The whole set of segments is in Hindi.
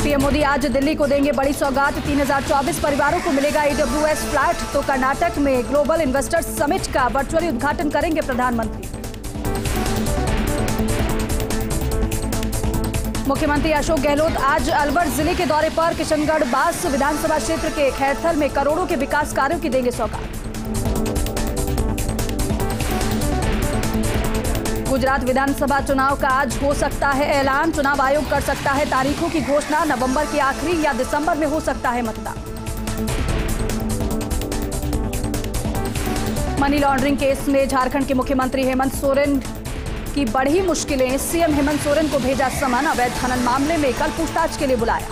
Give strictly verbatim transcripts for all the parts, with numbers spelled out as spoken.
पीएम मोदी आज दिल्ली को देंगे बड़ी सौगात। तीन हज़ार चौबीस परिवारों को मिलेगा ईडब्ल्यूएस फ्लैट। तो कर्नाटक में ग्लोबल इन्वेस्टर्स समिट का वर्चुअली उद्घाटन करेंगे प्रधानमंत्री। मुख्यमंत्री अशोक गहलोत आज अलवर जिले के दौरे पर। किशनगढ़ बास विधानसभा क्षेत्र के खैरथल में करोड़ों के विकास कार्यों की देंगे सौगात। गुजरात विधानसभा चुनाव का आज हो सकता है ऐलान। चुनाव आयोग कर सकता है तारीखों की घोषणा। नवंबर के आखिरी या दिसंबर में हो सकता है मतदान। मनी लॉन्ड्रिंग केस में झारखंड के मुख्यमंत्री हेमंत सोरेन की बढ़ी मुश्किलें। सीएम हेमंत सोरेन को भेजा समन। अवैध खनन मामले में कल पूछताछ के लिए बुलाया।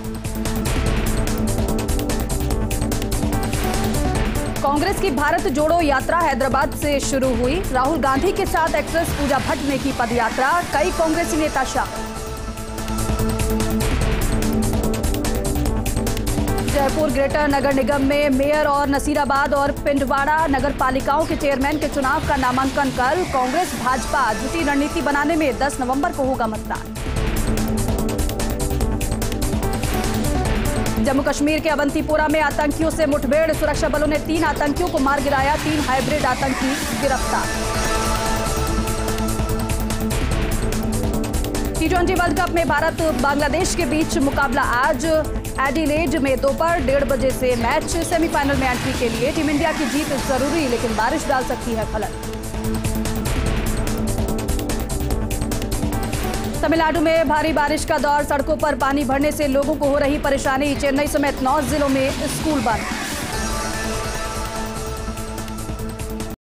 कांग्रेस की भारत जोड़ो यात्रा हैदराबाद से शुरू हुई। राहुल गांधी के साथ एक्ट्रेस पूजा भट्ट ने की पदयात्रा। कई कांग्रेसी नेता शामिल। जयपुर ग्रेटर नगर निगम में मेयर और नसीराबाद और पिंडवाड़ा नगर पालिकाओं के चेयरमैन के चुनाव का नामांकन कल। कांग्रेस भाजपा जुटी रणनीति बनाने में दस नवंबर को होगा मतदान। जम्मू कश्मीर के अवंतीपोरा में आतंकियों से मुठभेड़। सुरक्षा बलों ने तीन आतंकियों को मार गिराया। तीन हाइब्रिड आतंकी गिरफ्तार। टी ट्वेंटी वर्ल्ड कप में भारत बांग्लादेश के बीच मुकाबला आज एडिलेड में दोपहर डेढ़ बजे से मैच। सेमीफाइनल में एंट्री के लिए टीम इंडिया की जीत जरूरी, लेकिन बारिश डाल सकती है खलल। तमिलनाडु में भारी बारिश का दौर। सड़कों पर पानी भरने से लोगों को हो रही परेशानी। चेन्नई समेत नौ जिलों में स्कूल बंद।